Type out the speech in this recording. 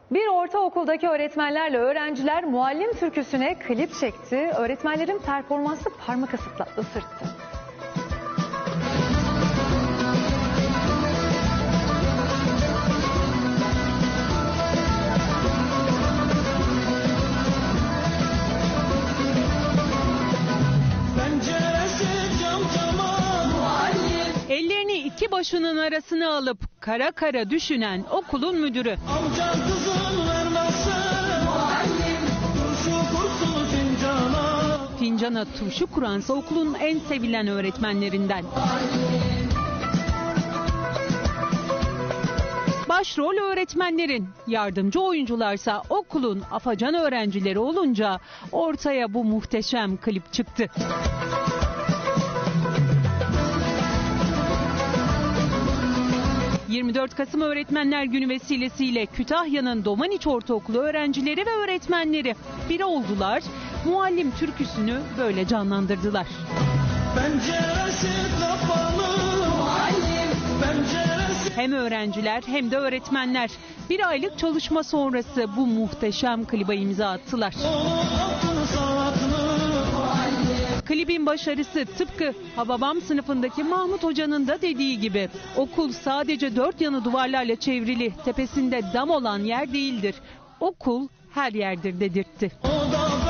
Bir ortaokuldaki öğretmenlerle öğrenciler muallim türküsüne klip çekti. Öğretmenlerin performansı parmak ısırttı. Ellerini iki başının arasına alıp kara kara düşünen okulun müdürü. Fincana turşu kuransa okulun en sevilen öğretmenlerinden. Başrol öğretmenlerin, yardımcı oyuncularsa okulun afacan öğrencileri olunca ortaya bu muhteşem klip çıktı. ...24 Kasım Öğretmenler Günü vesilesiyle Kütahya'nın Domaniç Ortaokulu öğrencileri ve öğretmenleri bir oldular, muallim türküsünü böyle canlandırdılar. Hem öğrenciler hem de öğretmenler bir aylık çalışma sonrası bu muhteşem klibe imza attılar. Klibin başarısı tıpkı Hababam sınıfındaki Mahmut Hoca'nın da dediği gibi okul sadece dört yanı duvarlarla çevrili, tepesinde dam olan yer değildir. Okul her yerdir dedirtti.